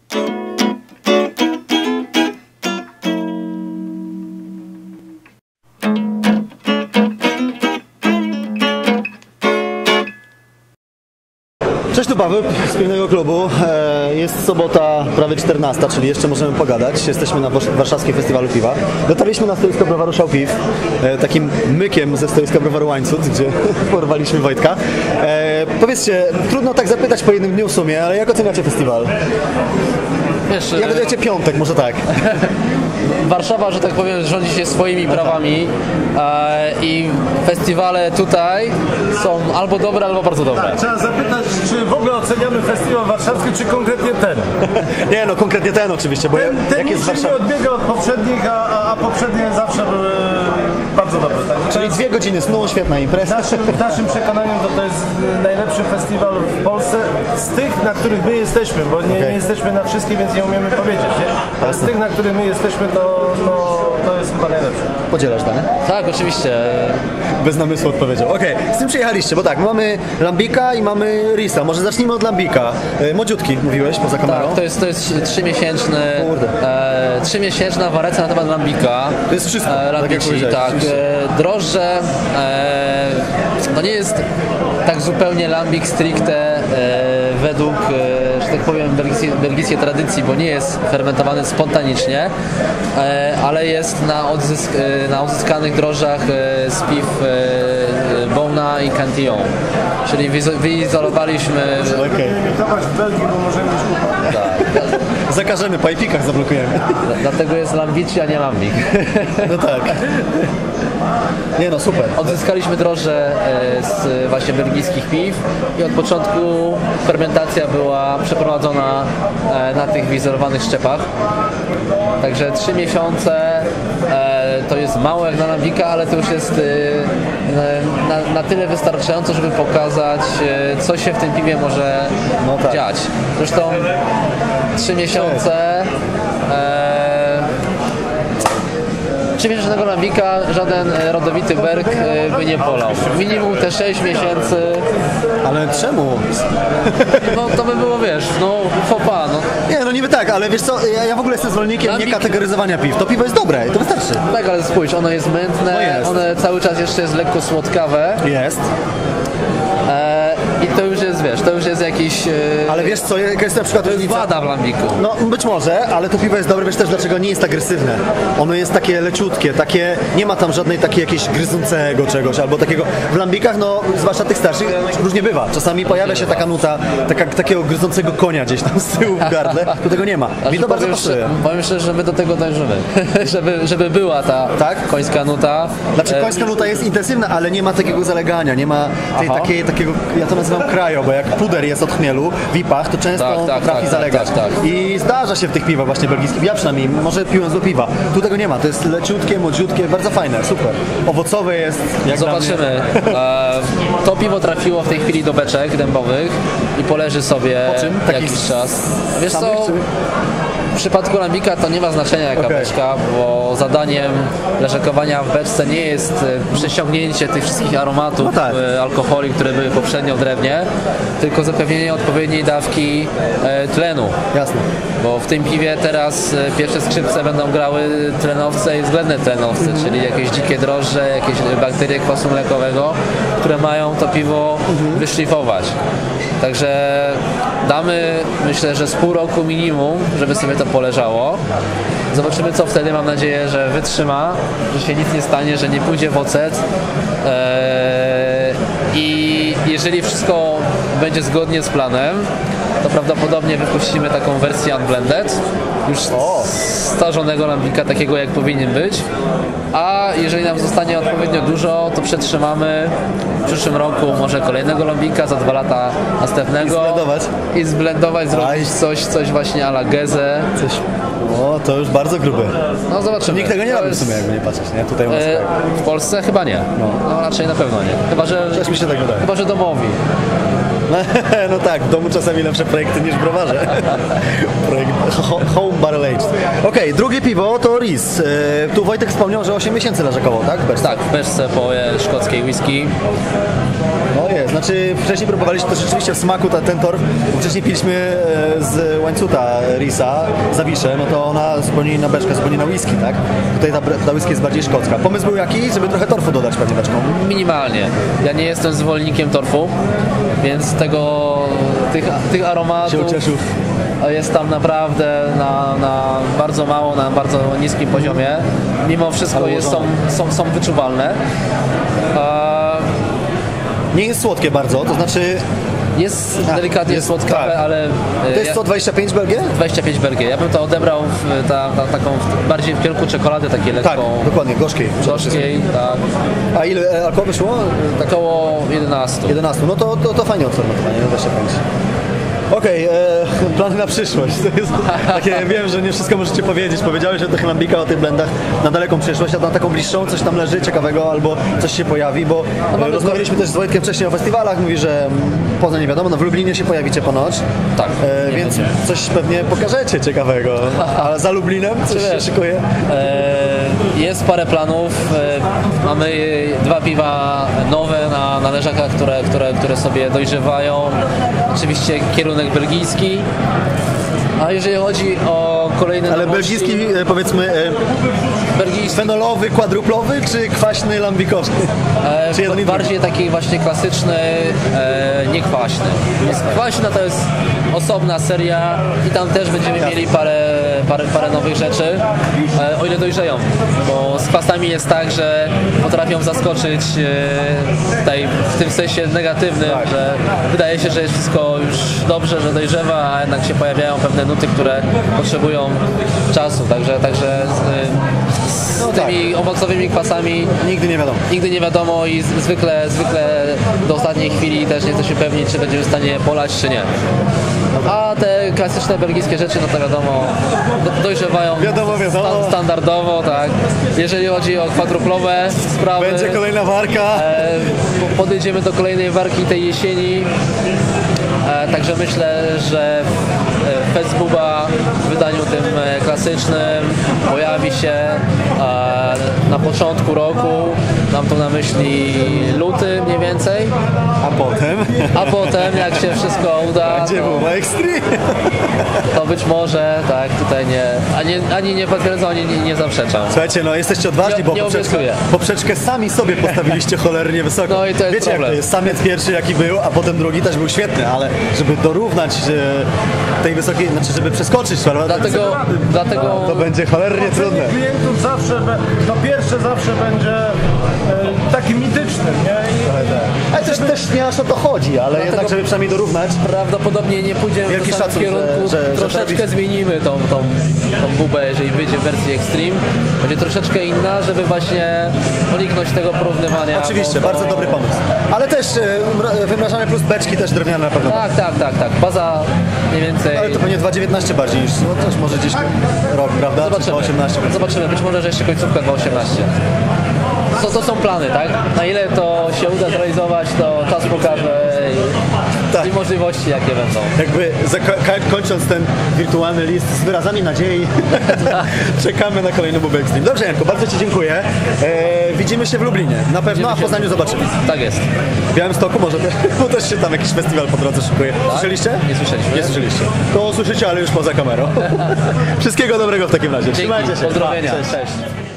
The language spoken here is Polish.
Cześć, tu Paweł z Piwnego Klubu. Jest sobota, prawie 14, czyli jeszcze możemy pogadać. Jesteśmy na Warszawskim Festiwalu Piwa. Dotarliśmy na stoisko browaru Szał Piw, takim mykiem ze stoiska browaru Łańcut, gdzie porwaliśmy Wojtka. Powiedzcie, trudno tak zapytać po jednym dniu w sumie, ale jak oceniacie festiwal? Wiesz, jak oceniacie piątek, może tak? Warszawa, że tak powiem, rządzi się swoimi prawami i festiwale tutaj są albo dobre, albo bardzo dobre. Tak, trzeba zapytać, czy w ogóle oceniamy festiwal warszawski, czy konkretnie ten? Nie no, konkretnie ten oczywiście, bo Ten jak jest niczym Warszawa... nie odbiega od poprzednich, a poprzednie zawsze były bardzo dobre. Tak? Czyli 2 godziny snu, świetna impreza. W naszym przekonaniu to jest najlepszy festiwal w Polsce z tych, na których my jesteśmy, bo nie jesteśmy na wszystkie, więc nie umiemy powiedzieć, nie? Ale z tych, na których my jesteśmy, to jest chyba najlepszy. Podzielasz dane? Tak, oczywiście. Bez namysłu odpowiedział. Okej, z tym przyjechaliście, bo tak, mamy Lambika i mamy Risa. Może zacznijmy od Lambika. Młodziutki, mówiłeś poza kamerą. Tak, to jest 3-miesięczna wariacja na temat Lambika. To jest wszystko, Lambici, tak. Drożdże, to nie jest tak zupełnie Lambik stricte według, że tak powiem, belgijskiej tradycji, bo nie jest fermentowany spontanicznie, ale jest na odzyskanych drożdżach z piw Bona i Cantillon. Czyli wyizolowaliśmy... Zobacz w Belgii, bo możemy być kupa. Tak. Zakażemy, po epikach zablokujemy. Dlatego jest Lambici, a nie Lambik. No tak. Nie no, super. Odzyskaliśmy drożdże z właśnie belgijskich piw i od początku fermentacja była przeprowadzona na tych wyizolowanych szczepach. Także 3 miesiące to jest mało jak na Lambika, ale to już jest na tyle wystarczająco, żeby pokazać, co się w tym piwie może dziać. Zresztą 3 miesiące 3-miesięcznego Lambika żaden rodowity berg by nie polał. Minimum te 6 miesięcy. Ale czemu? No to by było, wiesz, no fopa, no. Nie, no niby tak, ale wiesz co, ja w ogóle jestem zwolennikiem nie kategoryzowania piw. To piwo jest dobre i to wystarczy. Tak, ale spójrz, ono jest mętne, one cały czas jeszcze jest lekko słodkawe. Jest. I to już jest, wiesz, to już jest jakiś... Ale wiesz co, jaka jest na przykład różnica? Wada w Lambiku. No być może, ale to piwo jest dobre, wiesz też dlaczego nie jest agresywne. Ono jest takie leciutkie, takie, nie ma tam żadnej takiej jakiejś gryzącego czegoś, albo takiego, w Lambikach, no zwłaszcza tych starszych, różnie bywa. Czasami pojawia się taka nuta, takiego gryzącego konia gdzieś tam z tyłu w gardle, tu tego nie ma. Mi to bardzo pasuje. Powiem szczerze, że my do tego dążymy, żeby była ta końska nuta. Znaczy końska nuta jest intensywna, ale nie ma takiego zalegania, nie ma takiego, ja to nazywam krajo, bo jak puder jest od chmielu w ipach, to często potrafi zalegać. I zdarza się w tych piwach właśnie belgijskich, ja przynajmniej, może piłem złe piwa. Tu tego nie ma, to jest leciutkie, młodziutkie, bardzo fajne, super. Owocowe jest, jak zobaczymy. To piwo trafiło w tej chwili do beczek dębowych i poleży sobie jakiś czas. Wiesz co? W przypadku Lambika to nie ma znaczenia jaka beczka, bo zadaniem leżakowania w beczce nie jest przesiągnięcie tych wszystkich aromatów, alkoholi, które były poprzednio w drewnie, tylko zapewnienie odpowiedniej dawki tlenu. Jasne. Bo w tym piwie teraz pierwsze skrzypce będą grały tlenowce i względne tlenowce, czyli jakieś dzikie drożdże, jakieś bakterie kwasu mlekowego, które mają to piwo wyszlifować. Także damy, myślę, że z pół roku minimum, żeby sobie to poleżało. Zobaczymy, co wtedy. Mam nadzieję, że wytrzyma, że się nic nie stanie, że nie pójdzie w ocet. I jeżeli wszystko będzie zgodnie z planem, to prawdopodobnie wypuścimy taką wersję unblended, już starzonego Lambika, takiego jak powinien być. A jeżeli nam zostanie odpowiednio dużo, to przetrzymamy w przyszłym roku może kolejnego Lambika, za 2 lata następnego. I zblendować, zrobić coś właśnie a la Geze. O, to już bardzo grube. No zobaczymy. Nikt tego nie robi w sumie, jakby nie patrzeć, nie? Tutaj u nas w Polsce chyba nie. No raczej na pewno nie. Chyba, że mi się tak wydaje. Chyba, że domowi. No tak, w domu czasami lepsze projekty niż w browarze. Projekt Home Barrel Aged. Okej, drugie piwo to Louise. Tu Wojtek wspomniał, że 8 miesięcy leżakowo, tak? Bez. Tak, w beczce połowie szkockiej whisky. No jest, znaczy wcześniej próbowaliśmy to rzeczywiście w smaku ten torf, bo wcześniej piliśmy z łańcuta Risa, Zawiszę, no to ona zupełnie inna beczka, zupełnie na whisky, tak? Tutaj ta whisky jest bardziej szkocka. Pomysł był jaki? Żeby trochę torfu dodać pewnie beczką. Minimalnie. Ja nie jestem zwolennikiem torfu, więc tych aromatów Się ucieszył. jest tam naprawdę na bardzo mało, na bardzo niskim poziomie. Mimo wszystko są wyczuwalne. Nie jest słodkie bardzo, to znaczy Jest delikatnie jest, słodkawe, tak. ale to jest 125 Belgię? 25 Belgię. Ja bym to odebrał taką bardziej w kierunku czekolady, takiej lekką Tak, dokładnie, gorzkiej. gorzkiej, tak. A ile alkoholu wyszło? Tak, Około 11. 11, no to fajnie odfermentowanie, no 25. Okej, plany na przyszłość. To jest takie, wiem, że nie wszystko możecie powiedzieć. Powiedziałeś o tych lambikach, o tych blendach na daleką przyszłość, a na taką bliższą coś tam leży ciekawego albo coś się pojawi, bo rozmawialiśmy też z Wojtkiem wcześniej o festiwalach, mówi, że poza nie wiadomo, no w Lublinie się pojawicie ponoć. Tak, Więc coś pewnie pokażecie ciekawego. A za Lublinem coś się szykuje? Jest parę planów. Mamy 2 piwa nowe na leżakach, które sobie dojrzewają. Oczywiście kierunek belgijski. A jeżeli chodzi o kolejne Ale nowości, belgijski, powiedzmy, belgijski fenolowy, kwadruplowy, czy kwaśny, lambikowy? Czy jeden i drugi? bardziej taki właśnie klasyczny, niekwaśny. Kwaśna to jest osobna seria i tam też będziemy mieli parę nowych rzeczy, o ile dojrzeją, bo z kwasami jest tak, że potrafią zaskoczyć tutaj w tym sensie negatywnym, że wydaje się, że jest wszystko już dobrze, że dojrzewa, a jednak się pojawiają pewne nuty, które potrzebują czasu, także z tymi owocowymi kwasami Nigdy nie wiadomo. i zwykle do ostatniej chwili też nie jesteśmy pewni, czy będziemy w stanie polać, czy nie. A te klasyczne belgijskie rzeczy, no to wiadomo, dojrzewają Wiadomo. standardowo, tak. Jeżeli chodzi o kwadruplowe sprawy, Będzie kolejna warka. podejdziemy do kolejnej warki tej jesieni. Także myślę, że Festbuba w wydaniu tym klasycznym pojawi się na początku roku. Mam tu na myśli luty mniej więcej. A potem Jak się wszystko uda, będzie Buba Extreme. to być może, tak, tutaj ani nie potwierdzam, ani nie zaprzeczam. Słuchajcie, no jesteście odważni, bo Nie obiecuję. poprzeczkę sami sobie postawiliście cholernie wysoko. No i to jest Wiecie, problem. jak to jest, samiec pierwszy jaki był, a potem drugi też był świetny, ale żeby dorównać tej wysokiej, znaczy żeby przeskoczyć, Dlatego to będzie cholernie trudne. Klientów zawsze, to pierwsze zawsze będzie takim mitycznym, nie? Ale też nie aż o to chodzi, ale jednak, żeby przynajmniej dorównać. prawdopodobnie nie pójdziemy Wielki w tym szacun, kierunku, że troszeczkę robisz- zmienimy tą bubę, jeżeli wyjdzie w wersji Extreme. Będzie troszeczkę inna, żeby właśnie uniknąć tego porównywania. Oczywiście, bo to- bardzo dobry pomysł. Ale też wymrażamy plus beczki też drewniane na pewno. Tak. Baza mniej więcej. Ale to pewnie 2,19 bardziej niż, no też może gdzieś rok, prawda? Czy Zobaczymy. 2,18. Zobaczymy, być może, że jeszcze końcówka 2,18. To są plany, tak? Na ile to się uda zrealizować, to czas pokaże i możliwości jakie będą. Jakby kończąc ten wirtualny list z wyrazami nadziei, czekamy na kolejny Bubę Extreme. Dobrze, Janku, bardzo Ci dziękuję. Widzimy się w Lublinie, na pewno, a w Poznaniu zobaczymy. Tak jest. W Białymstoku może też, bo też się tam jakiś festiwal po drodze szykuje. Słyszeliście? Nie słyszeliśmy. Nie słyszeliście. To usłyszycie, ale już poza kamerą. Wszystkiego dobrego w takim razie. Dzięki, Trzymajcie się. pozdrowienia. Pa, cześć. Cześć.